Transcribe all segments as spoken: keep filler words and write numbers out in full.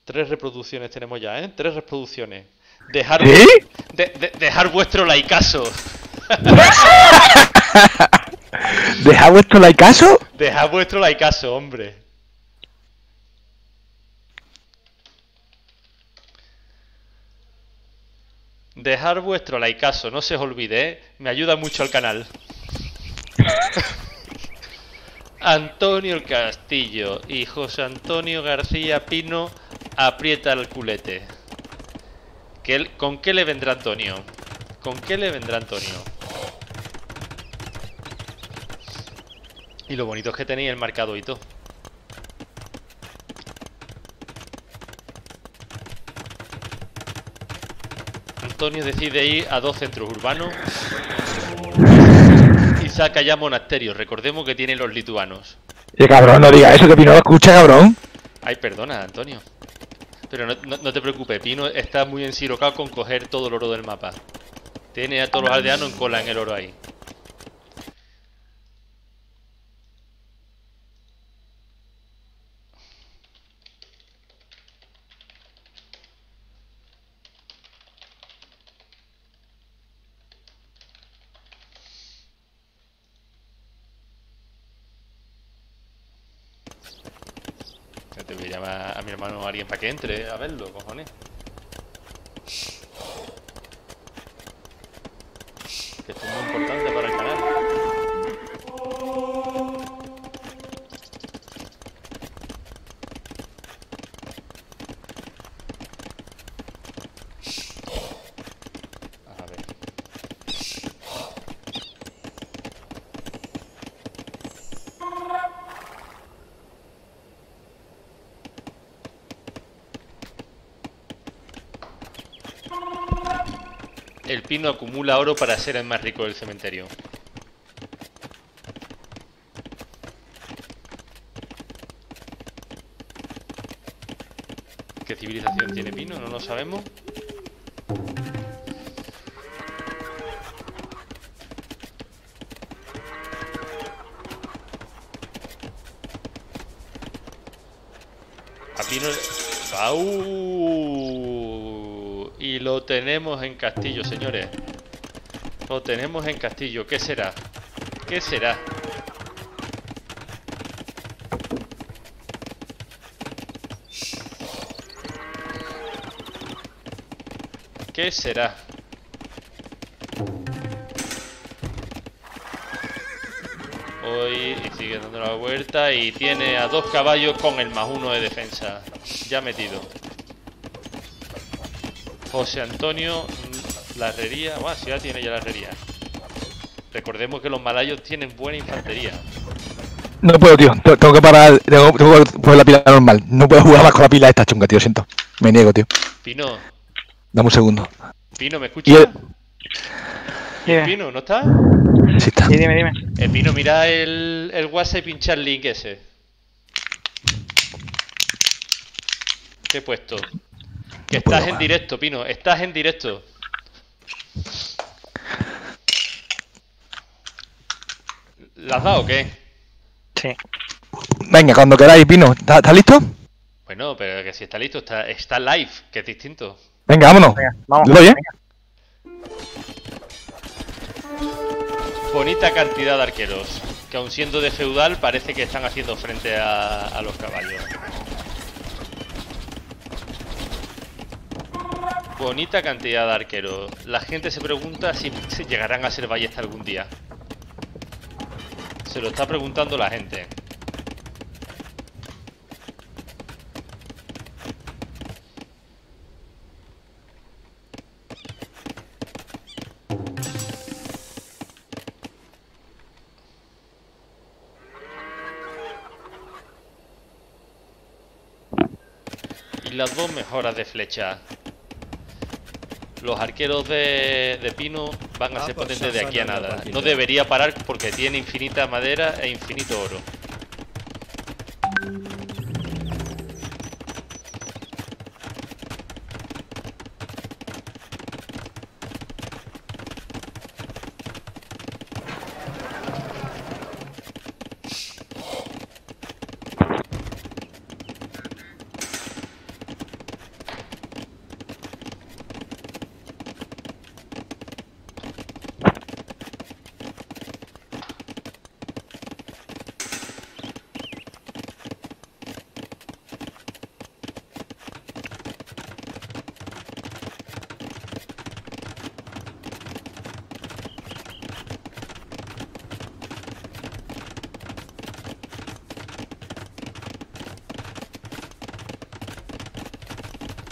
Tres reproducciones tenemos ya, ¿eh? Tres reproducciones. Dejar, ¿Eh? de, de, dejar vuestro likeazo. ¿Deja vuestro likeazo? Dejad vuestro likeazo, hombre. Dejar vuestro likeazo, no se os olvide, ¿eh? Me ayuda mucho al canal. Antonio Castillo y José Antonio García Pino aprieta el culete. ¿Qué, ¿Con qué le vendrá Antonio? ¿Con qué le vendrá Antonio? Y lo bonito es que tenéis el marcado y todo. Antonio decide ir a dos centros urbanos y saca ya monasterios. Recordemos que tienen los lituanos. Eh, cabrón, no diga eso, que Pino lo escucha, cabrón. Ay, perdona, Antonio. Pero no, no, no te preocupes, Pino está muy ensirocado con coger todo el oro del mapa. Tiene a todos los aldeanos en cola en el oro ahí. Te voy a llamar a mi hermano o a alguien para que entre a verlo, cojones. Que esto es muy importante para el canal. A ver. El Pino acumula oro para ser el más rico del cementerio. ¿Qué civilización tiene Pino? No lo sabemos. A Pino... ¡Au! Y lo tenemos en Castillo, señores. Lo tenemos en Castillo. ¿Qué será? ¿Qué será? ¿Qué será? Hoy y sigue dando la vuelta y tiene a dos caballos con el más uno de defensa. Ya metido. José Antonio, la herrería. Bueno, sí, ya tiene ya la herrería. Recordemos que los malayos tienen buena infantería. No puedo, tío. Tengo que parar. Tengo, tengo que poner la pila normal. No puedo jugar más con la pila esta chunga, tío. Siento. Me niego, tío. Pino. Dame un segundo. Pino, ¿me escuchas? El... ¿El Pino no está? Sí está. Sí, dime, dime. El Pino, mira el, el WhatsApp y pincha el link ese. ¿Qué he puesto? Que No estás puedo, en directo, Pino. Estás en directo. ¿La has dado o qué? Sí. Venga, cuando queráis, Pino. ¿Estás está listo? Bueno, pero que si está listo, está, está live, que es distinto. Venga, vámonos. Venga, vamos. ¿Lo doy, eh? Venga. Bonita cantidad de arqueros, que aun siendo de feudal parece que están haciendo frente a, a los caballos. Bonita cantidad de arqueros. La gente se pregunta si llegarán a ser ballesta algún día. Se lo está preguntando la gente. Y las dos mejoras de flecha. Los arqueros de, de Pino van a ser potentes de aquí a nada. No debería parar porque tiene infinita madera e infinito oro.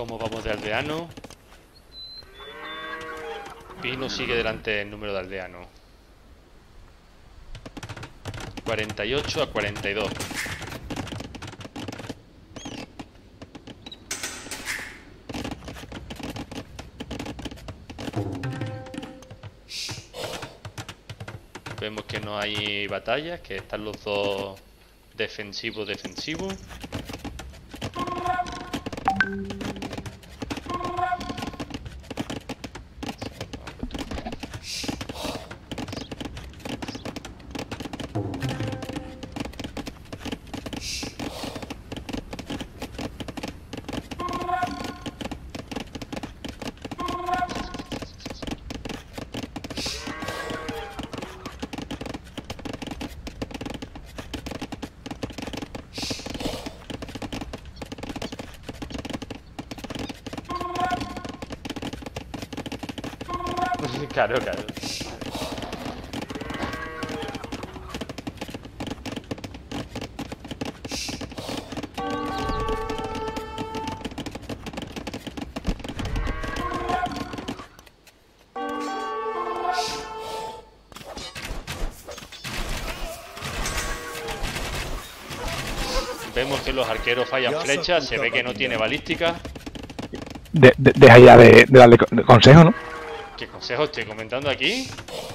¿Cómo vamos de aldeano? Pino sigue delante del número de aldeano. cuarenta y ocho a cuarenta y dos. Vemos que no hay batallas, que están los dos defensivos defensivos. Claro, claro. Vemos que los arqueros fallan flechas, se ve que no tiene balística. De, de, deja ya de, de darle consejo, ¿no? ¿Qué consejo estoy comentando aquí?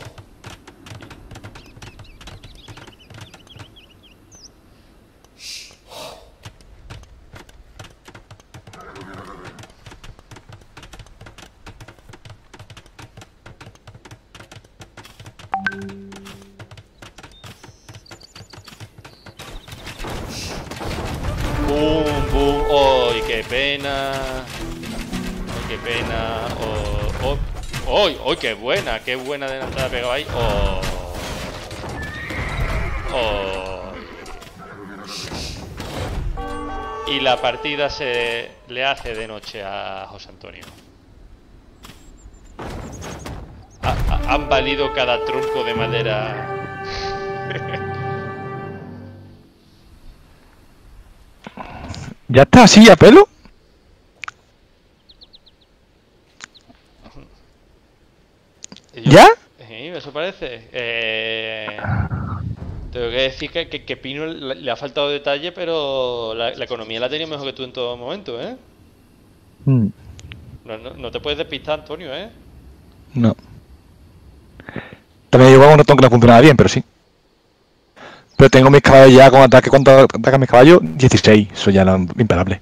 ¡Bum, bum! ¡Ay, qué pena! ¡Ay, qué pena! ¡Oh, oh! ¡Oh, oh, qué buena! ¡Qué buena adelantada pegado ahí! ¡Oh! ¡Oh! Y la partida se le hace de noche a José Antonio. Ha, ha, han valido cada tronco de madera. ¿Ya está así a pelo? Yo, ¿Ya? Sí, eso parece. Eh, tengo que decir que, que, que Pino le, le ha faltado detalle, pero la, la economía la ha tenido mejor que tú en todo momento, ¿eh? Mm, No, no, no te puedes despistar, Antonio, ¿eh? no. También llegó a un ratón que no funcionaba bien, pero sí. Pero tengo mis caballos ya con ataque. ¿Cuánto atacan mis caballos? dieciséis. Eso ya no es imparable.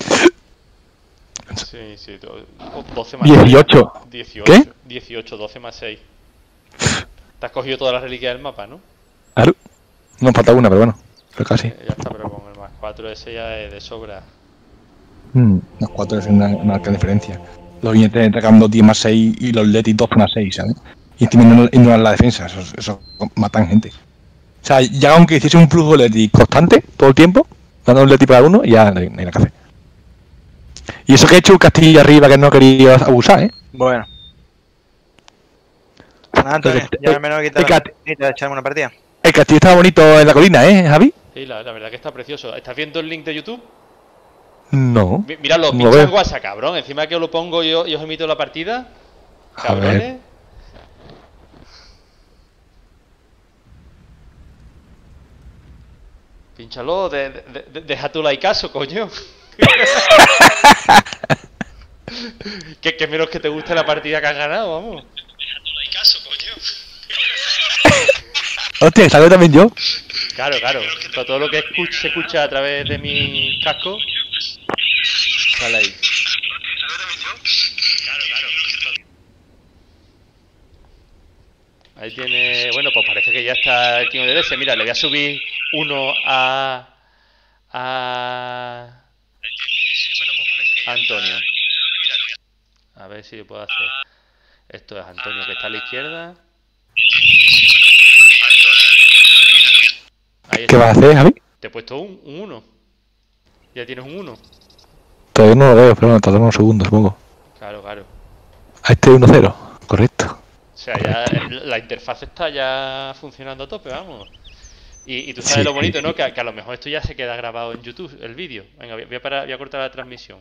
Sí, sí. doce más dieciocho. seis. dieciocho. ¿Qué? dieciocho, doce más seis. Te has cogido todas las reliquias del mapa, ¿no? Claro. Nos falta una, pero bueno. Pero casi. Eh, ya está, pero con el más cuatro ese ya es de sobra. Mm, los cuatro es una, una gran diferencia. Los billetes atacan dos diez más seis y los letis dos más seis, ¿sabes? Y encima ignoran la defensa. Eso, eso matan gente. O sea, ya aunque hiciese un flujo de leti constante todo el tiempo, dando un leti para uno, ya no hay, no hay nada que hacer. Y eso que he hecho un castillo arriba que no quería abusar, ¿eh? Bueno. Nada, Antonio, Entonces, ya el- al menos he quitado el la cat- partida de echarme una partida. El castillo estaba bonito en la colina, ¿eh, Javi? Sí, la, la verdad que está precioso. ¿Estás viendo el link de YouTube? No. Mi- Míralo, No pincha veo. en WhatsApp, cabrón. Encima que os lo pongo yo y os emito la partida. A ver. Cabrones. Pínchalo, de, de- de- deja tu likeazo, coño. que, que menos que te guste la partida que has ganado, vamos. Deja tu likeazo, coño. Hostia, que salgo también yo. Claro, claro. Todo, todo lo que escuch- se escucha a través de mi casco. Sale ahí. Ahí tiene... Bueno, pues parece que ya está el Kino de D S. Mira, le voy a subir uno a... A... Antonio. A ver si puedo hacer. Esto es Antonio, que está a la izquierda. Ahí ¿Qué vas a hacer, Javi? Te he puesto un uno. Ya tienes un uno. Todavía no lo veo, pero bueno, tardamos unos segundos, supongo. Claro, claro. A este uno cero, correcto. O sea, ya la interfaz está ya funcionando a tope, vamos. Y, y tú sabes Sí. lo bonito, ¿no? Que, a- que a lo mejor esto ya se queda grabado en YouTube, el vídeo. Venga, voy a, parar- voy a cortar la transmisión.